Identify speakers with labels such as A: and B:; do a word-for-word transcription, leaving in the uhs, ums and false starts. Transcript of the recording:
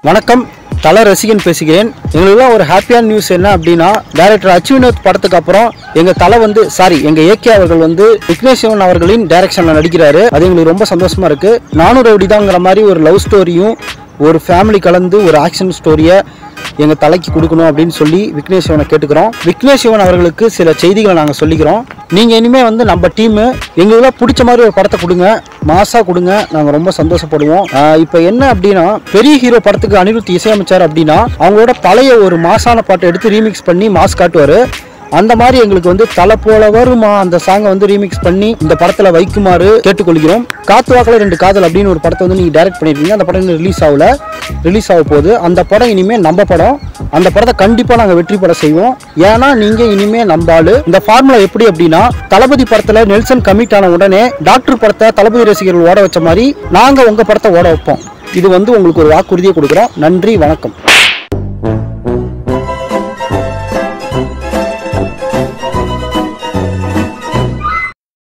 A: வணக்கம், தல ரசிகன் பேசுகிறேன். எங்களுக்குலாம் ஒரு ஹாப்பியான நியூஸ் என்ன அப்படின்னா, டைரக்டர் அச்சுவினோத் படத்துக்கு அப்புறம் எங்க தலை வந்து சாரி எங்க ஏகே அவர்கள் வந்து விக்னேஷ் சிவன் அவர்களின் டைரக்ஷன்ல நடிக்கிறாரு. அது எங்களுக்கு ரொம்ப சந்தோஷமா இருக்கு. நானும் ரவுடிதாங்கிற மாதிரி ஒரு லவ் ஸ்டோரியும் ஒரு ஃபேமிலி கலந்து ஒரு ஆக்ஷன் ஸ்டோரியை எங்கள் தலைக்கு கொடுக்கணும் அப்படின்னு சொல்லி விக்னேஷ் சிவனை கேட்டுக்கிறோம். விக்னேஷ் சிவன் அவர்களுக்கு சில செய்திகளை நாங்கள் சொல்லிக்கிறோம். நீங்கள் இனிமேல் வந்து நம்ம டீமு எங்களுக்கெல்லாம் பிடிச்ச மாதிரி ஒரு படத்தை கொடுங்க, மாசாக கொடுங்க, நாங்கள் ரொம்ப சந்தோஷப்படுவோம். இப்போ என்ன அப்படின்னா, பெரிய ஹீரோ படத்துக்கு அனிருத் இசையமைச்சார் அப்படின்னா அவங்களோட பழைய ஒரு மாசான பாட்டை எடுத்து ரீமிக்ஸ் பண்ணி மாஸ் காட்டுவார். அந்த மாதிரி எங்களுக்கு வந்து தலை போல வருமா அந்த சாங்கை வந்து ரீமிக்ஸ் பண்ணி இந்த படத்துல வைக்குமாறு கேட்டுக்கொள்கிறோம். காத்து வாக்கில் ரெண்டு காதல் அப்படின்னு ஒரு படத்தை வந்து நீங்க டைரக்ட் பண்ணிருக்கீங்க. அந்த படம் ரிலீஸ் ஆகல, ரிலீஸ் ஆக போகுது. அந்த படம் இனிமே நம்ம படம். அந்த படத்தை கண்டிப்பா நாங்க வெற்றி பட செய்வோம். ஏன்னா நீங்க இனிமே நம்பாளு. இந்த ஃபார்முலா எப்படி அப்படின்னா, தளபதி படத்துல நெல்சன் கமிட் ஆன உடனே டாக்டர் படத்தை தளபதி ரசிகர்கள் ஓட வச்ச மாதிரி நாங்க உங்க படத்தை ஓட வைப்போம். இது வந்து உங்களுக்கு ஒரு வாக்குறுதியை கொடுக்குறோம். நன்றி, வணக்கம்.